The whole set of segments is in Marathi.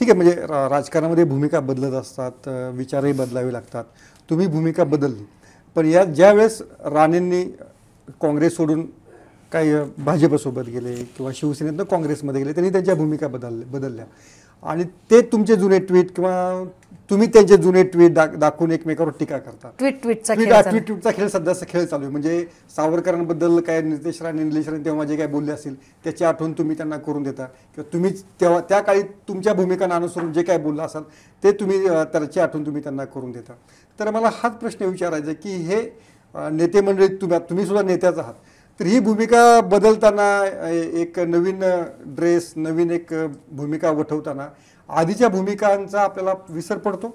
ठीक आहे, म्हणजे राजकारणामध्ये भूमिका बदलत असतात, विचारही बदलावे लागतात. तुम्ही भूमिका बदलली, पण या ज्या वेळेस राणेंनी काँग्रेस सोडून काही भाजपसोबत गेले किंवा शिवसेनेतनं काँग्रेसमध्ये गेले, त्यांनी त्यांच्या भूमिका बदलल्या आणि ते तुमचे जुने ट्विट किंवा तुम्ही त्यांचे जुने ट्विट दाखवून एकमेकावर टीका करता. ट्विटचा खेळ सध्याचा खेळ चालू आहे. म्हणजे सावरकरांबद्दल काय निलेश राणे तेव्हा जे काय बोलले असतील त्याची आठवण तुम्ही त्यांना करून देता किंवा तुम्ही तेव्हा त्या काळी तुमच्या भूमिकांना अनुसरून जे काय बोललं असाल ते तुम्ही त्याची आठवण तुम्ही त्यांना करून देता. तर मला हाच प्रश्न विचारायचा की हे नेते मंडळी तुम्ही सुद्धा नेत्याच आहात, तर ही भूमिका बदलताना एक नवीन ड्रेस, नवीन एक भूमिका वठवताना आधीच्या भूमिकांचा आपल्याला विसर पडतो.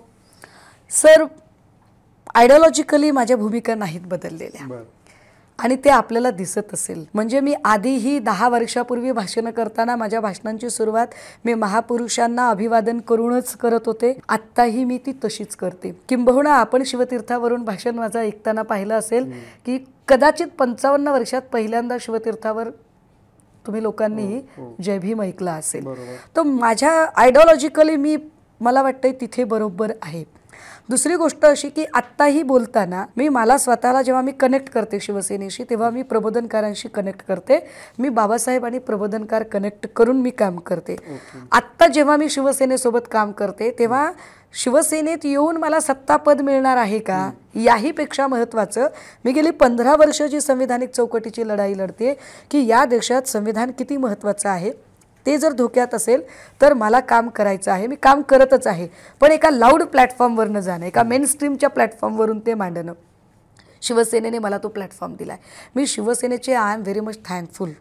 सर, आयडिओलॉजिकली माझ्या भूमिका नाहीत बदललेल्या आणि ते आपल्याला दिसत असेल. म्हणजे मी आधीही 10 वर्षापूर्वी भाषण करताना माझ्या भाषणांची सुरुवात मी महापुरुषांना अभिवादन करूनच करत होते. आत्ताही मी ती तशीच करते. किंबहुना आपण शिवतीर्थावरून भाषण माझं ऐकताना पाहिलं असेल की कदाचित 55 वर्षात पहिल्यांदा शिवतीर्थावर तुम्ही लोकांनी जय भीम ऐकला असेल. तर माझ्या आयडिओलॉजिकली मला वाटतंय तिथे बरोबर आहे. दुसरी गोष्ट अशी की आत्ताही बोलताना मला स्वतःला जेव्हा मी कनेक्ट करते शिवसेनेशी तेव्हा मी प्रबोधनकारांशी कनेक्ट करते. मी बाबासाहेब आणि प्रबोधनकार कनेक्ट करून मी काम करते. आत्ता जेव्हा मी शिवसेनेसोबत काम करते तेव्हा शिवसेनेत येऊन मला सत्तापद मिळणार आहे का याही पेक्षा महत्त्वाचं मी गेली 15 वर्ष जी संविधानिक चौकटीची लढाई लढते की या देशात संविधान किती महत्त्वाचं आहे ते जर धोक्यात असेल तर मला काम करायचं आहे. मी काम करतच आहे, पण एका लाऊड प्लॅटफॉर्मवर न जाणं, एका मेनस्ट्रीमच्या प्लॅटफॉर्मवरून ते मांडणं. शिवसेनेने मला तो प्लॅटफॉर्म दिला आहे. मी शिवसेनेचे I am very much thankful.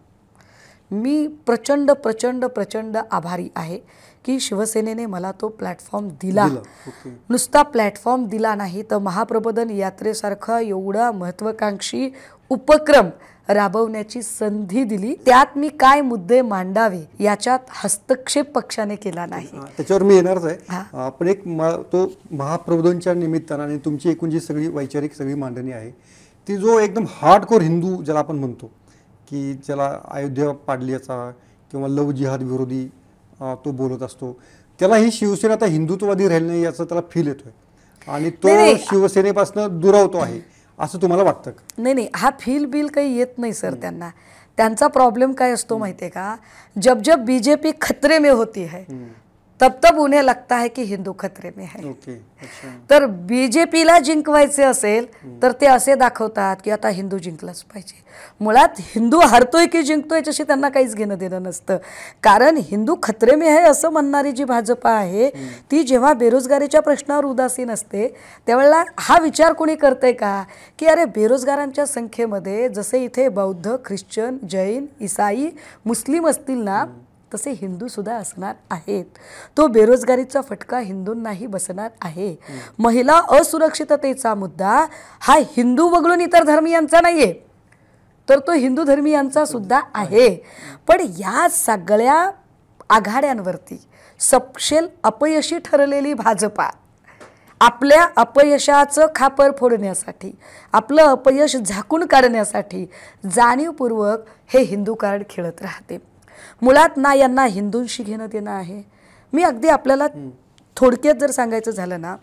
मी प्रचंड प्रचंड प्रचंड आभारी आहे की शिवसेनेने मला तो प्लॅटफॉर्म दिला. नुसता प्लॅटफॉर्म दिला नाही तर महाप्रबोधन यात्रेसारखा एवढा महत्त्वाकांक्षी उपक्रम राबवण्याची संधी दिली. त्यात मी काय मुद्दे मांडावे याच्यात हस्तक्षेप पक्षाने केला नाही. त्याच्यावर मी येणारच आहे. आपण एक तो महाप्रबोधनच्या निमित्तानं आणि तुमची एकूण जी सगळी वैचारिक सगळी मांडणी आहे ती जो एकदम हार्डकोर हिंदू ज्याला आपण म्हणतो की ज्याला अयोध्या पाडल्याचा किंवा लव जिहाद विरोधी तो बोलत असतो, त्याला ही शिवसेना आता हिंदुत्ववादी राहिली नाही याचं त्याला फील येतोय आणि तो शिवसेनेपासून दुरावतो आहे असं तुम्हाला वाटतं का? नाही, हा फील बिल काही येत नाही सर. त्यांचा प्रॉब्लेम काय असतो माहिती आहे का, जब जब बीजेपी खतरे में होती है तब तब उन्हें लगता है कि हिंदू खतरे में है. तर बीजेपीला जिंकवायचे असेल तर ते असे दाखवतात की आता हिंदू जिंकलाच पाहिजे. मुळात हिंदू हरतोय की जिंकतोय याच्याशी त्यांना काहीच घेणं देणं नसतं. कारण हिंदू खतरे में आहे असं म्हणणारी जी भाजपा आहे ती जेव्हा बेरोजगारीच्या प्रश्नावर उदासीन असते त्यावेळेला हा विचार कोणी करतंय का की अरे बेरोजगारांच्या संख्येमध्ये जसे इथे बौद्ध, ख्रिश्चन, जैन, ईसाई, मुस्लिम असतील ना तसे हिंदूसुद्धा असणार आहेत. तो बेरोजगारीचा फटका हिंदूंनाही बसणार आहे. महिला असुरक्षिततेचा मुद्दा हा हिंदू वगळून इतर धर्मीयांचा नाही आहे तर तो हिंदू धर्मीयांचा सुद्धा आहे. पण या सगळ्या आघाड्यांवरती सपशेल अपयशी ठरलेली भाजपा आपल्या अपयशाचं खापर फोडण्यासाठी, आपलं अपयश झाकून काढण्यासाठी जाणीवपूर्वक हे हिंदू कार्ड खेळत राहते. मुळात ना यांना हिंदूंशी घेणं देणं आहे. मी अगदी आपल्याला थोडक्यात जर सांगायचं झालं ना,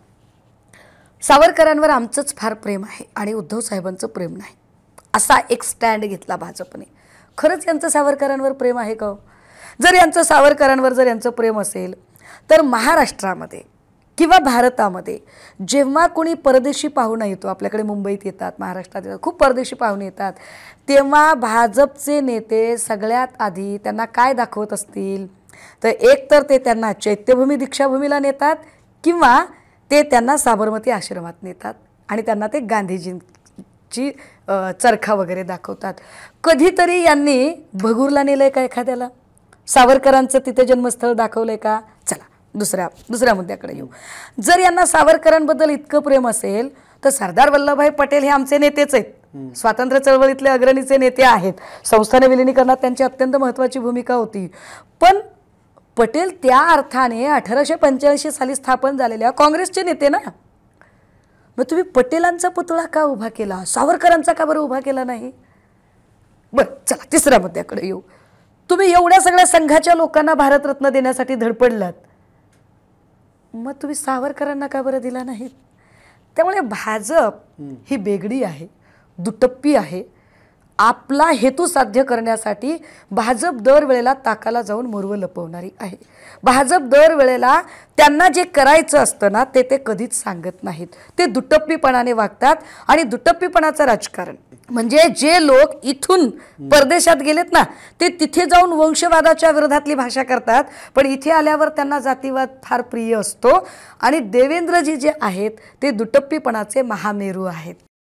सावरकरांवर आमचंच फार प्रेम आहे आणि उद्धव साहेबांचं प्रेम नाही असा एक स्टँड घेतला भाजपने. खरंच यांचं सावरकरांवर प्रेम आहे का? जर यांचं सावरकरांवर जर यांचं प्रेम असेल तर महाराष्ट्रामध्ये किंवा भारतामध्ये जेव्हा कोणी परदेशी पाहुणा येतो, आपल्याकडे मुंबईत येतात, महाराष्ट्रात येतात, खूप परदेशी पाहुणे येतात, तेव्हा भाजपचे नेते सगळ्यात आधी त्यांना काय दाखवत असतील तर एक तर ते त्यांना चैत्यभूमी दीक्षाभूमीला नेतात किंवा ते त्यांना साबरमती आश्रमात नेतात आणि त्यांना ते गांधीजींची चरखा वगैरे दाखवतात. कधीतरी यांनी भगूरला नेलंय का एखाद्याला? सावरकरांचं तिथे जन्मस्थळ दाखवलंय का? चला दुसऱ्या मुद्द्याकडे येऊ. जर यांना सावरकरांबद्दल इतकं प्रेम असेल तर सरदार वल्लभभाई पटेल हे आमचे नेतेच आहेत, स्वातंत्र्य चळवळीतले अग्रणीचे नेते आहेत. संस्थान विलिनीकरणात त्यांची अत्यंत महत्त्वाची भूमिका होती. पण पटेल त्या अर्थाने 1885 साली स्थापन झालेल्या काँग्रेसचे नेते ना. मग तुम्ही पटेलांचा पुतळा का उभा केला, सावरकरांचा का बरं उभा केला नाही? बरं, चला तिसऱ्या मुद्द्याकडे येऊ. तुम्ही एवढ्या सगळ्या संघाच्या लोकांना भारतरत्न देण्यासाठी धडपडलात, मग तुम्ही सावरकरांना का बरं दिला नाहीत? त्यामुळे भाजप ही बेगडी आहे, दुटप्पी आहे. आपला हेतू साध्य करण्यासाठी भाजप दरवेळेला ताकाला जाऊन मोरवं लपवणारी आहे. भाजप दरवेळेला त्यांना जे करायचं असतं ना ते कधीच सांगत नाहीत. ते दुटप्पीपणाने वागतात आणि दुटप्पीपणाचं राजकारण म्हणजे जे लोक इथून परदेशात गेलेत ना ते तिथे जाऊन वंशवादाच्या विरोधातली भाषा करतात, पण इथे आल्यावर त्यांना जातीवाद फार प्रिय असतो. आणि देवेंद्रजी जे आहेत ते दुटप्पीपणाचे महामेरू आहेत.